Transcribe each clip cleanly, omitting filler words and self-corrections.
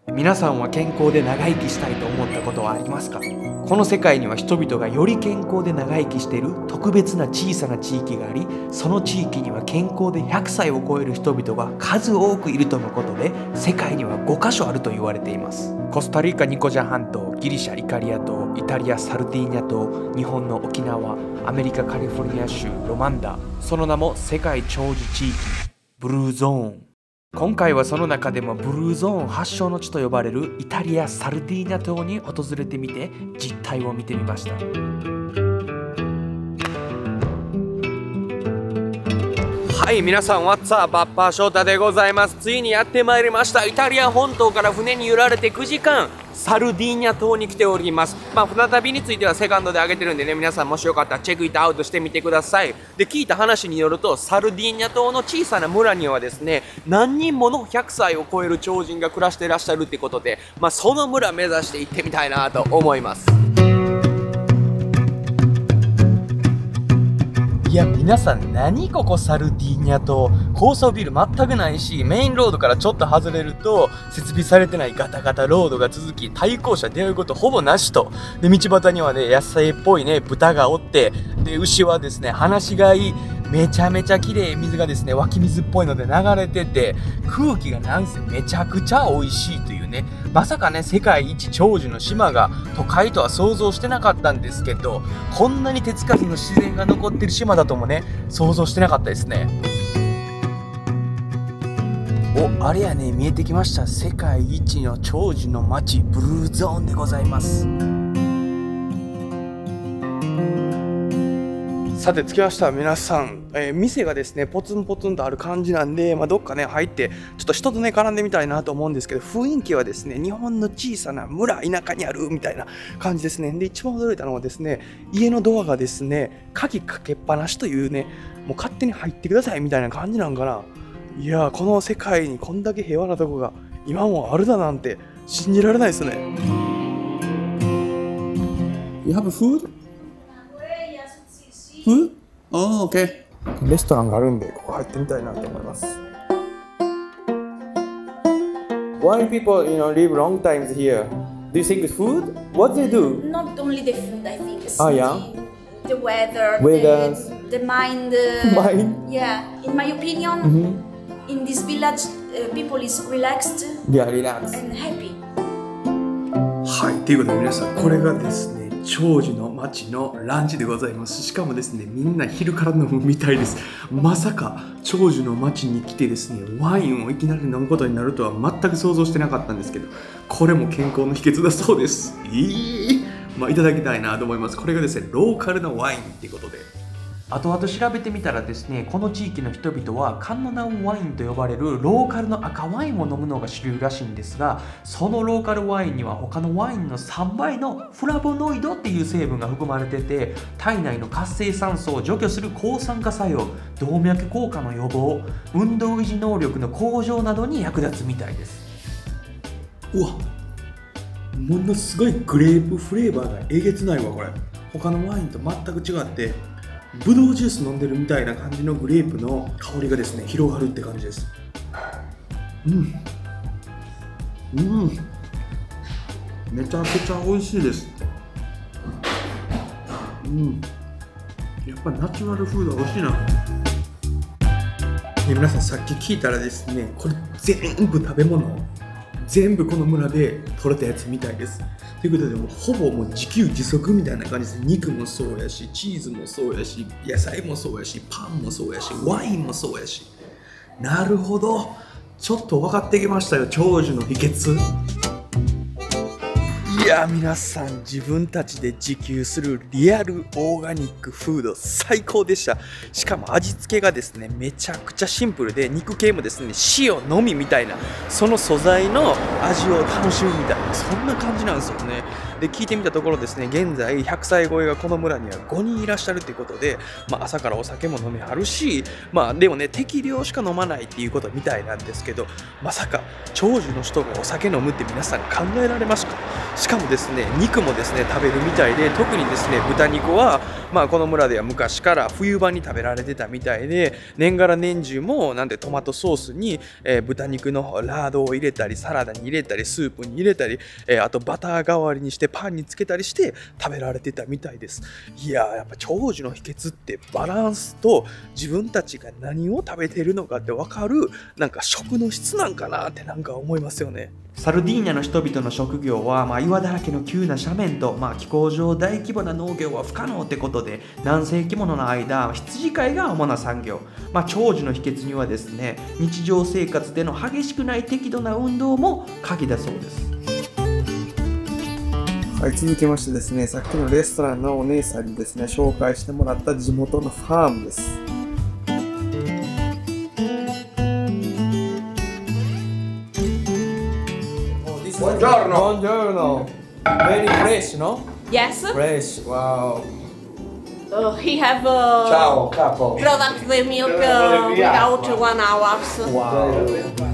皆さんは健康で長生きしたいと思ったことはありますか？この世界には人々がより健康で長生きしている特別な小さな地域があり、その地域には健康で100歳を超える人々が数多くいるとのことで、世界には5カ所あると言われています。コスタリカニコジャ半島、ギリシャイカリア島、イタリアサルディーニャ島、日本の沖縄、アメリカカリフォルニア州ロマンダ、その名も世界長寿地域ブルーゾーン。今回はその中でもブルーゾーン発祥の地と呼ばれるイタリア・サルディーニャ島に訪れてみて実態を見てみました。はい、皆さん、What's up? バッパー翔太でございます。ついにやってまいりました。イタリア本島から船に揺られて9時間、サルディーニャ島に来ております。船旅についてはセカンドで上げてるんでね、皆さんもしよかったらチェックイットアウトしてみてください。で、聞いた話によると、サルディーニャ島の小さな村にはですね、何人もの100歳を超える超人が暮らしていらっしゃるってことで、その村目指して行ってみたいなと思います。いや、皆さん、何ここサルディーニャ島。高層ビル全くないし、メインロードからちょっと外れると設備されてないガタガタロードが続き、対向車出会うことほぼなしと。で、道端にはね、野菜っぽいね、豚がおって、で、牛はですね、放し飼い、めちゃめちゃ綺麗、水がですね、湧き水っぽいので流れてて、空気がなんせめちゃくちゃ美味しいというね、まさかね、世界一長寿の島が都会とは想像してなかったんですけど、こんなに手つかずの自然が残ってる島だともね、想像してなかったですね。お、あれやね、見えてきました。世界一の長寿の街、ブルーゾーンでございます。さて着きました。皆さん、店がですねポツンポツンとある感じなんで、どっかね入ってちょっと人とね絡んでみたいなと思うんですけど、雰囲気はですね日本の小さな村、田舎にあるみたいな感じですね。で、一番驚いたのはですね、家のドアがですね鍵かけっぱなしというね、もう勝手に入ってくださいみたいな感じなんかな。いやー、この世界にこんだけ平和なとこが今もあるだなんて信じられないですね。You have a food? Food? Oh, okay. レストランがあるんで、ここ入ってみたいなと思います。Why people, live long times here? Do you think it's food? What they do? Not only the food, I think. It's yeah? The weather, the mind. Mind? Yeah. In my opinion, in this village, people is relaxed relax. and happy. はい、ということで皆さん、これがですね、長寿の町のランチでございます。しかもですね、みんな昼から飲むみたいです。まさか長寿の町に来てですね、ワインをいきなり飲むことになるとは全く想像してなかったんですけど、これも健康の秘訣だそうです。いただきたいなと思います。これがですね、ローカルなワインっていうことで。後々調べてみたらですね、この地域の人々はカンノナウワインと呼ばれるローカルの赤ワインを飲むのが主流らしいんですが、そのローカルワインには他のワインの3倍のフラボノイドっていう成分が含まれてて、体内の活性酸素を除去する抗酸化作用、動脈硬化の予防、運動維持能力の向上などに役立つみたいです。うわ、ものすごいグレープフレーバーがえげつないわ。これ他のワインと全く違って、ブドウジュース飲んでるみたいな感じのグレープの香りがですね広がるって感じです。めちゃくちゃ美味しいです。やっぱナチュラルフードは美味しいな。皆さん、さっき聞いたらですね、これ全部食べ物、全部この村で取れたやつみたいです。ということで、ほぼもう自給自足みたいな感じです。肉もそうやし、チーズもそうやし、野菜もそうやし、パンもそうやし、ワインもそうやし。なるほど、ちょっと分かってきましたよ、長寿の秘訣。いや、皆さん、自分たちで自給するリアルオーガニックフード最高でした。しかも味付けがですねめちゃくちゃシンプルで、肉系もですね塩のみみたいな、その素材の味を楽しむみたいな、そんな感じなんですよね。 で聞いてみたところですね、現在100歳超えがこの村には5人いらっしゃるということで、朝からお酒も飲めはるし、でもね、適量しか飲まないっていうことみたいなんですけど、まさか長寿の人がお酒飲むって皆さん考えられますか？しかもですね、肉もですね食べるみたいで、特にですね豚肉はこの村では昔から冬場に食べられてたみたいで、年がら年中もなんでトマトソースに、豚肉のラードを入れたり、サラダに入れたり、スープに入れたり、あとバター代わりにしてパンにつけたりして食べられてたみたいです。いやー、やっぱ長寿の秘訣ってバランスと自分たちが何を食べてるのかって分かる、なんか食の質なんかなってなんか思いますよね。サルディーニャの人々の職業は、岩だらけの急な斜面と、気候上大規模な農業は不可能ってことで、何世紀もの間羊飼いが主な産業。長寿の秘訣にはですね、日常生活での激しくない適度な運動も鍵だそうです。はい、続きましてですね、さっきのレストランのお姉さんにですね紹介してもらった地元のファームです。Buongiorno. Buongiorno. Very fresh, no? Yes. Fresh. Wow. He have Ciao, capo. product the milk without 1 hour. Wow.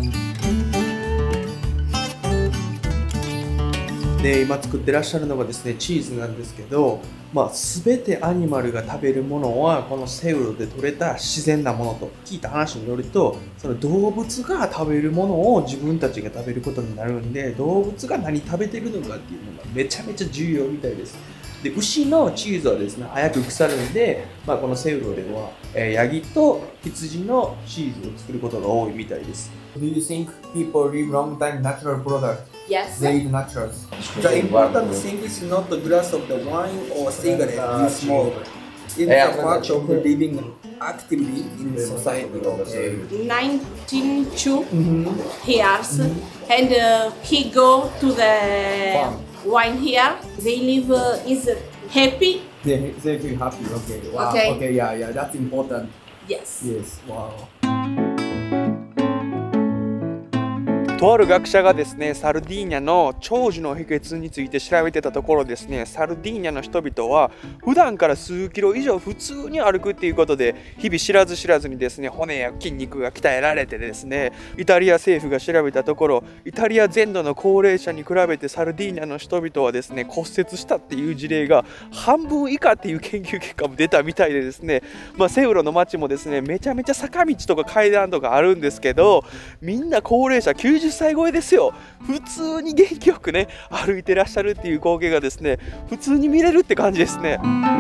で今作ってらっしゃるのがですねチーズなんですけど、全てアニマルが食べるものはこのセウロで採れた自然なものと聞いた話によると、その動物が食べるものを自分たちが食べることになるんで、動物が何食べてるのかっていうのがめちゃめちゃ重要みたいです。で牛のチーズはですね早く腐るんで、このセウロでは、ヤギと羊のチーズを作ることが多いみたいです。Do you think people live long time natural product? Yes. They eat naturals. The important thing is not the glass of the wine or cigarette you smoke. It's a part of living actively in society. Okay. 92 years, and he go to the wine here. They live is happy. They feel happy. Okay. Wow. Okay. Yeah. That's important. Yes. Yes. Wow. とある学者がですね、サルディーニャの長寿の秘訣について調べてたところですね、サルディーニャの人々は普段から数キロ以上普通に歩くっていうことで、日々知らず知らずにですね、骨や筋肉が鍛えられてですね、イタリア政府が調べたところ、イタリア全土の高齢者に比べてサルディーニャの人々はですね、骨折したっていう事例が半分以下っていう研究結果も出たみたいでですね、セウロの街もですね、めちゃめちゃ坂道とか階段とかあるんですけど、みんな高齢者90歳超えですよ。普通に元気よくね歩いてらっしゃるっていう光景がですね普通に見れるって感じですね。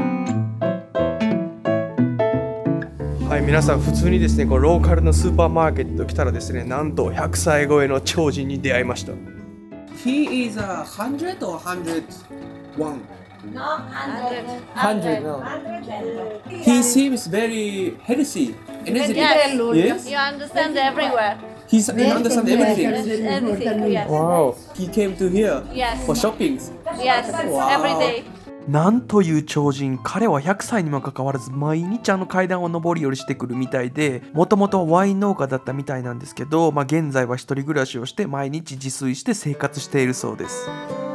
はい、皆さん普通にですねこうローカルのスーパーマーケット来たらですね、なんと100歳超えの超人に出会いました。 He is 100 or 101? No, 100. 100 no. He seems very healthy. Yes. Yes? You understand everywhere. He understands everything. Everything, yes. Wow. He came to here Yes. for shopping. Yes, every day. なんという超人。彼は100歳にもかかわらず毎日階段を上り下りしてくるみたいで、もともとワイン農家だったみたいなんですけど、現在は一人暮らしをして毎日自炊して生活しているそうです。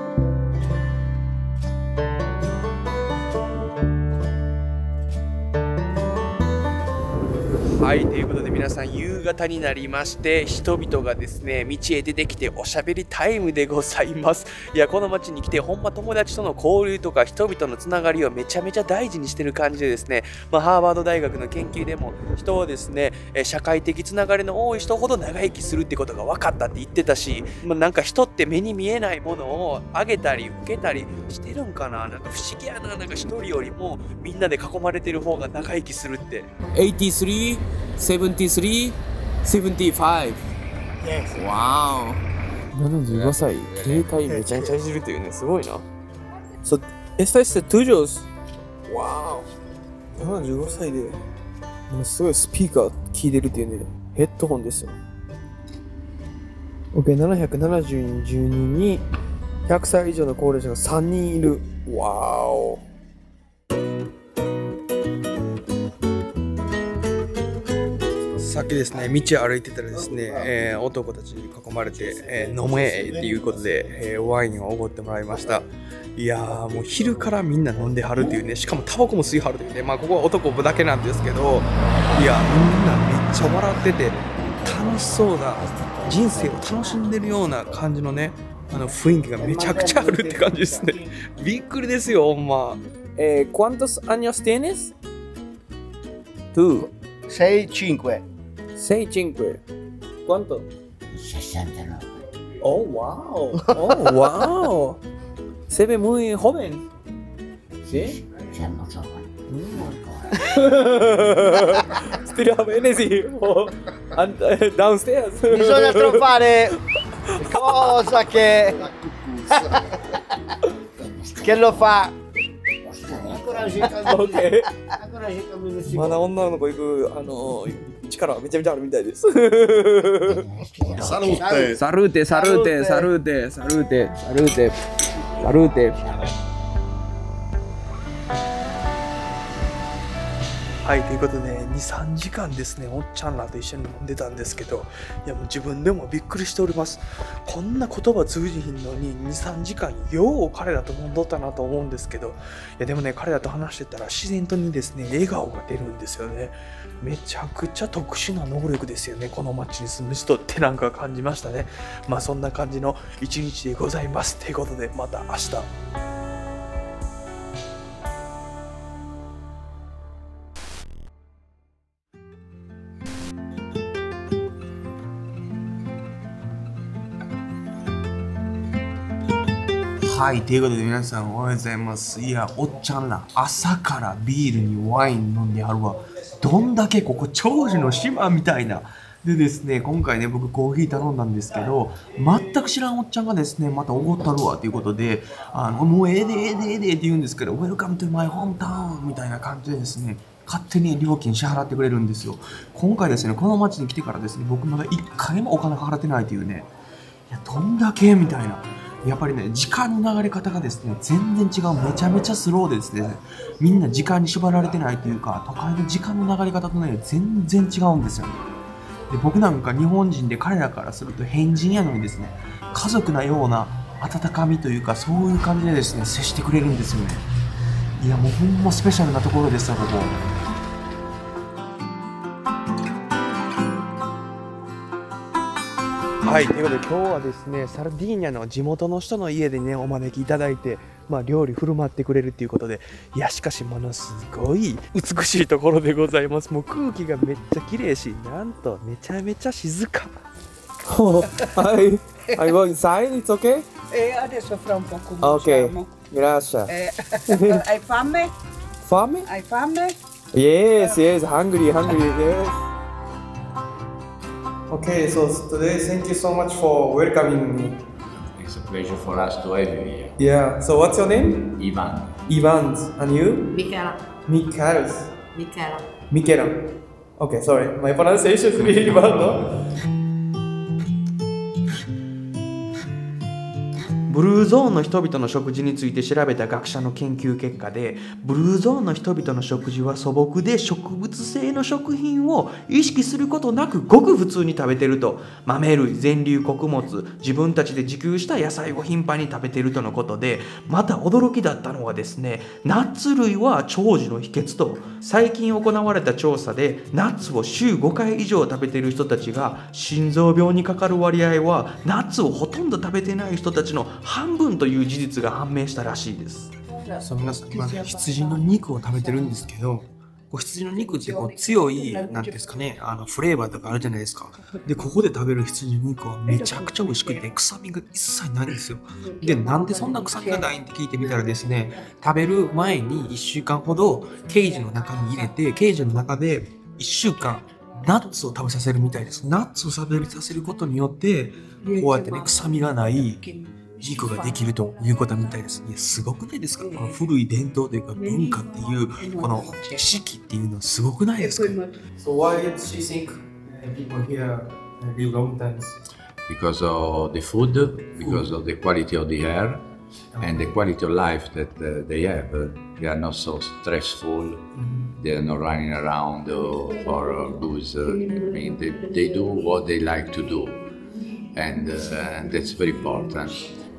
はい、ということで皆さん夕方になりまして、人々がですね道へ出てきておしゃべりタイムでございます。いや、この町に来てほんま友達との交流とか人々のつながりをめちゃめちゃ大事にしてる感じでですね、ハーバード大学の研究でも人をですね社会的つながりの多い人ほど長生きするってことが分かったって言ってたし、なんか人って目に見えないものをあげたり受けたりしてるんかな。なんか不思議やな。なんか一人よりもみんなで囲まれてる方が長生きするって。83 73 75 Yes. Wow. 75歳、携帯めちゃめちゃいじるというね、すごいな。So, esta es tuyos. Wow. 75歳で、ものすごいスピーカー聞いてるっていうね、ヘッドホンですよ。OK、772人に100歳以上の高齢者が3人いる。わお。さっきですね、道を歩いてたらですね、男たちに囲まれて、飲めっていうことで、ワインをおごってもらいました。いいやーもう昼からみんな飲んではるっていうね、しかもタバコも吸いはるというね、まあここは男だけなんですけど、いやみんなめっちゃ笑ってて楽しそうな、人生を楽しんでるような感じのね、雰囲気がめちゃくちゃあるって感じですね。びっくりですよ、ほんま。¿Cuántos años tienes? ¿Tú? 6-5. 6-5. ¿Cuánto? 69. Oh, wow. Oh, wow. Se ve muy joven. ¿Sí? Siamo giovani. Still have energy. Downstairs. Bisogna trovare cosa che lo fa. Ancora 5 minuti. Okay. Ancora 5 minuti. まだ女の子行く力はめちゃめちゃあるみたいです。 Salute! Salute, salute, salute, salute, salute, salute. はい、ということで2、3時間ですね、おっちゃんらと一緒に飲んでたんですけど、いやもう自分でもびっくりしております。こんな言葉通じひんのに2、3時間よう彼らと飲んどったなと思うんですけど、いやでもね、彼らと話してたら自然とにですね、笑顔が出るんですよね。めちゃくちゃ特殊な能力ですよね、この街に住む人ってなんか感じましたね。まあそんな感じの一日でございます。ということで、また明日。はい、ということで皆さんおはようございます。いや、おっちゃんら朝からビールにワイン飲んではるわ。どんだけここ長寿の島みたいな。でですね、今回ね、僕コーヒー頼んだんですけど、全く知らんおっちゃんがですね、またおごったるわということで、もうええでええでええでって言うんですけど、Welcome to my hometown みたいな感じでですね、勝手に料金支払ってくれるんですよ。今回ですね、この町に来てからですね、僕まだ1回もお金払ってないというね、いや、どんだけみたいな。やっぱりね、時間の流れ方がですね、全然違う。めちゃめちゃスローでですね、みんな時間に縛られてないというか、都会の時間の流れ方とね、全然違うんですよね。で、僕なんか日本人で彼らからすると変人やのにですね、家族なような温かみというか、そういう感じでですね、接してくれるんですよね。いや、もうほんまスペシャルなところですよ、ここ。はい、ということで今日はですね、サルディーニャの地元の人の家でね、お招きいただいて、まあ、料理振る舞ってくれるっていうことで、いや、しかしものすごい美しいところでございます。もう空気がめっちゃ綺麗し、なんとめちゃめちゃ静か。はい、I go inside, it's okay? Adesso fra un po' Okay, cominciamo. grazie. Hai fame? Fame? Hai fame? Yes, yes, hungry, hungry, yes. Okay, so today, thank you so much for welcoming me. It's a pleasure for us to have you here. Yeah, so what's your name? Ivan. Ivan, and you? Michela. Michael. Michela. Michela. Okay, sorry, my pronunciation is really bad, no? ブルーゾーンの人々の食事について調べた学者の研究結果で、ブルーゾーンの人々の食事は素朴で植物性の食品を意識することなくごく普通に食べてると。豆類、全粒穀物、自分たちで自給した野菜を頻繁に食べてるとのことで、また驚きだったのはですね、ナッツ類は長寿の秘訣と。最近行われた調査で、ナッツを週5回以上食べてる人たちが心臓病にかかる割合はナッツをほとんど食べてない人たちの半分という事実が判明したらしいです。そう皆さん、今羊の肉を食べてるんですけど、羊の肉って強いなんですかね、フレーバーとかあるじゃないですか。でここで食べる羊の肉はめちゃくちゃ美味しくて臭みが一切ないんですよ。でなんでそんな臭みがないんって聞いてみたらですね、食べる前に1週間ほどケージの中に入れて、ケージの中で1週間ナッツを食べさせるみたいです。ナッツを食べさせることによってこうやってね、臭みがない肉ができるということみたいです。いや、すごくないですか？この古い伝統というか文化っていう、この四季っていうのはすごくないですか？ So why did she think people here live long times? Because of the food, because of the quality of the air, and the quality of life that they have. They are not so stressful. They are not running around for booze. I mean, they do what they like to do, and that's very important.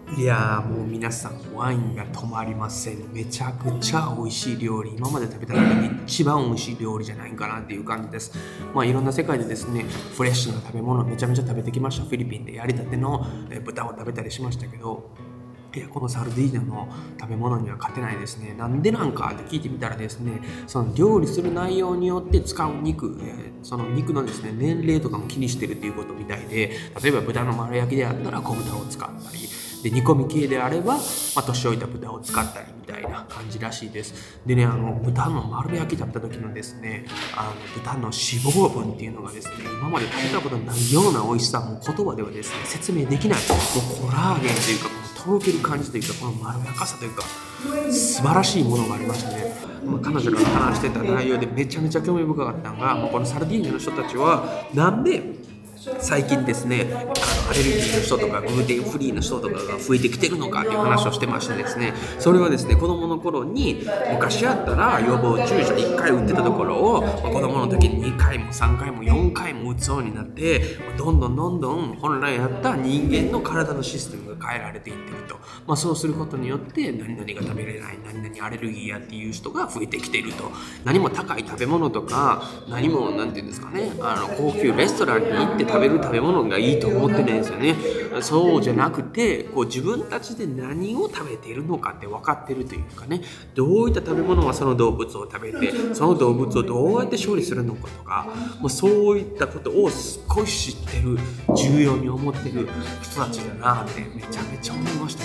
いやーもう皆さんワインが止まりません。めちゃくちゃ美味しい料理、今まで食べた中で一番美味しい料理じゃないかなっていう感じです。まあいろんな世界でですねフレッシュな食べ物めちゃめちゃ食べてきました。フィリピンでやりたての豚を食べたりしましたけど、いやこのサルディーニャの食べ物には勝てないですね。なんでなんかって聞いてみたらですね、その料理する内容によって使う肉、その肉のですね年齢とかも気にしてるっていうことみたいで、例えば豚の丸焼きであったら小豚を使ったりで、煮込み系であれば、年老いた豚を使ったりみたいな感じらしいです。でね、豚の丸焼き食べた時のですね、豚の脂肪分っていうのがですね、今まで食べたことないような美味しさ、もう言葉ではですね説明できない、もうコラーゲンというか、とろける感じというか、このまろやかさというか、素晴らしいものがありましたね。彼女が話してた内容でめちゃめちゃ興味深かったのが、このサルディーニャの人たちはなんで最近ですね、アレルギーの人とかグルテンフリーの人とかが増えてきてるのかっていう話をしてましてですね、それはですね、子供の頃に昔やったら予防注射1回打ってたところを子供の時に2回も3回も4回も打つようになって、どんどん本来やった人間の体のシステムが変えられていってると、そうすることによって何々が食べれない、何々アレルギーやっていう人が増えてきていると。何も高い食べ物とか、何もなんていうんですかね、高級レストランに行って食べる食べ物がいいと思ってないんですよね。そうじゃなくて、自分たちで何を食べているのかって分かってるというかね、どういった食べ物はその動物を食べて、その動物をどうやって処理するのかとか、そういったことを少し知ってる、重要に思ってる人たちだなってめちゃめちゃ思いました。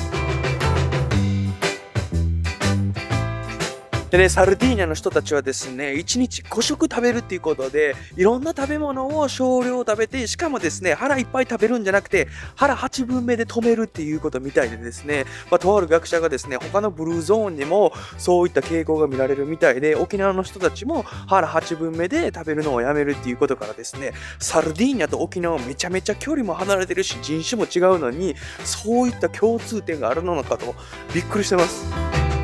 でね、サルディーニャの人たちはですね、1日5食食べるっていうことで、いろんな食べ物を少量食べて、しかもですね、腹いっぱい食べるんじゃなくて、腹8分目で止めるっていうことみたいでですね、とある学者がですね、他のブルーゾーンにもそういった傾向が見られるみたいで、沖縄の人たちも腹8分目で食べるのをやめるっていうことからですね、サルディーニャと沖縄めちゃめちゃ距離も離れてるし、人種も違うのに、そういった共通点があるのかとびっくりしてます。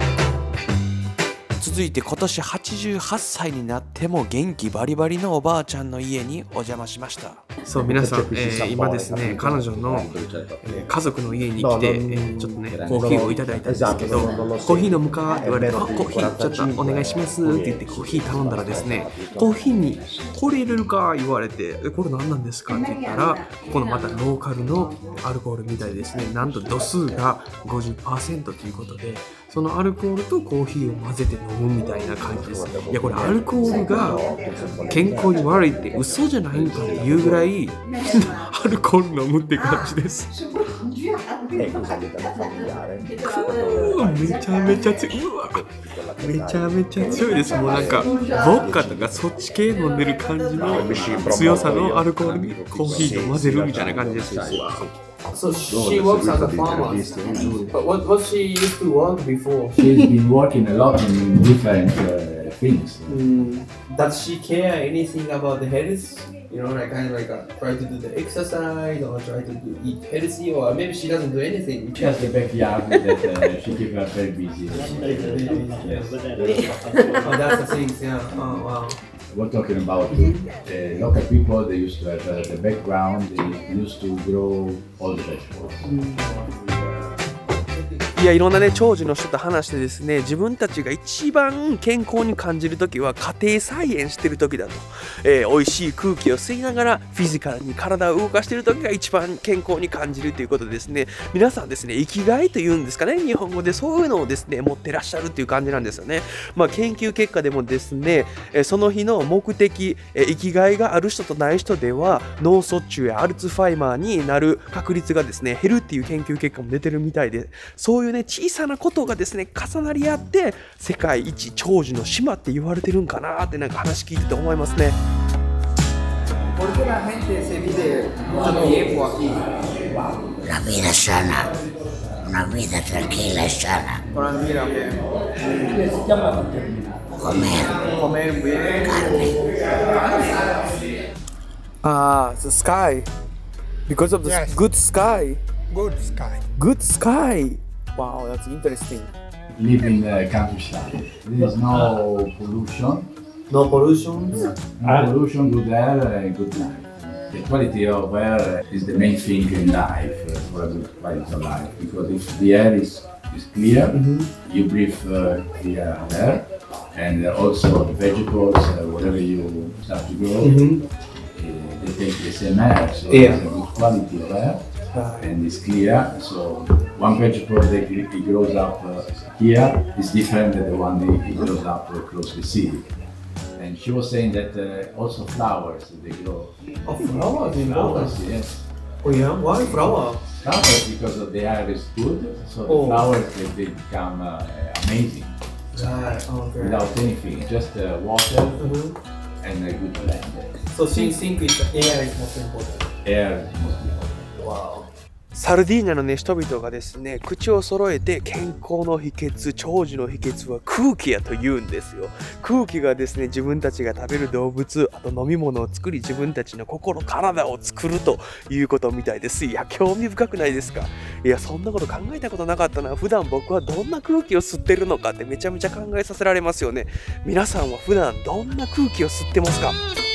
続いて今年88歳になっても元気バリバリのおばあちゃんの家にお邪魔しまました。そう皆さん、今ですね彼女の、家族の家に来て、ちょっとねコーヒーをいただいたんですけど、コーヒー飲むかって言われて、コーヒーちょっとお願いしますって言ってコーヒー頼んだらですね、コーヒーにこれ入れるか言われて、これ何なんですかって言ったら、ここのまたローカルのアルコールみたいですね。なんと度数が 50% ということで、そのアルコールとコーヒーを混ぜて飲むみたいな感じです。いやこれアルコールが健康に悪いって嘘じゃないんかっていうぐらいアルコール飲むって感じです。めちゃめちゃ強い。うわめちゃめちゃ強いです。もうなんかボッカとかそっち系飲んでる感じの強さのアルコールにコーヒーと混ぜるみたいな感じです。So she works as a farmer. But what she used to work before? She's been working a lot in different things. Does she care anything about the health? You know, like kind of like try to do the exercise or try to eat healthy, or maybe she doesn't do anything. She has the backyard that she keeps her very busy. Oh, that's the thing. Yeah. Oh, wow. We're talking about the local people. They used to have the background. They used to grow all the vegetables. いやいろんなね長寿の人と話してですね、自分たちが一番健康に感じる時は家庭菜園してる時だと、美味しい空気を吸いながらフィジカルに体を動かしてる時が一番健康に感じるということでですね、皆さんですね生きがいというんですかね、日本語でそういうのをですね持ってらっしゃるっていう感じなんですよね。研究結果でもですね、その日の目的、生きがいがある人とない人では脳卒中やアルツハイマーになる確率がですね減るっていう研究結果も出てるみたいで、そういう小さなことがですね重なり合って世界一長寿の島って言われてるんかなってなんか話聞いてて思いますね。 La vida sana, una vida tranquila y sana. Comer carne. The sky. Because of the good sky. Good sky. Wow, that's interesting. Live in the countryside. There is no pollution. No pollution. No pollution, good air, good life. the quality of air is the main thing in life for a good quality of life. Because if the air is clear, you breathe clear air, and also the vegetables, whatever you start to grow, they take the same air, so it's a good quality of air. And it's clear, so one vegetable that it grows up here is different than the one that it grows up close to the sea. And she was saying that also flowers, they grow. Oh, flowers in Flowers, yes. Oh yeah, why flower? Flowers because of the air is good, so the flowers they become amazing. Right, okay. Without anything, just water and a good blend. So she thinks air is most important. Air is most important. Wow. サルディーニャのね、人々がですね、口を揃えて健康の秘訣、長寿の秘訣は空気やと言うんですよ。空気がですね、自分たちが食べる動物、あと飲み物を作り、自分たちの心、体を作るということみたいです。いや、興味深くないですか？いや、そんなこと考えたことなかったな。普段僕はどんな空気を吸ってるのかってめちゃめちゃ考えさせられますよね。皆さんは普段どんな空気を吸ってますか？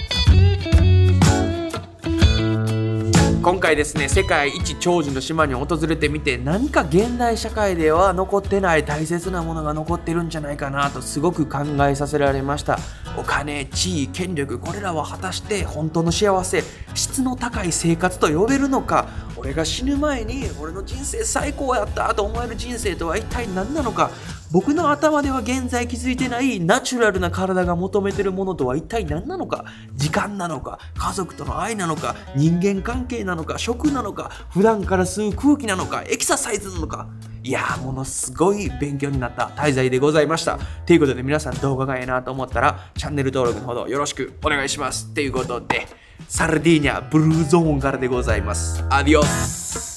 今回ですね、世界一長寿の島に訪れてみて、何か現代社会では残ってない大切なものが残ってるんじゃないかなとすごく考えさせられました。お金、地位、権力、これらは果たして本当の幸せ、質の高い生活と呼べるのか、俺が死ぬ前に俺の人生最高やったと思える人生とは一体何なのか、僕の頭では現在気づいてないナチュラルな体が求めてるものとは一体何なのか、時間なのか、家族との愛なのか、人間関係なのか、食なのか、普段から吸う空気なのか、エクササイズなのか。いやー、ものすごい勉強になった滞在でございました。ということで皆さん動画がいいなと思ったらチャンネル登録のほどよろしくお願いします。ということで、サルディーニャブルーゾーンからでございます。アディオス。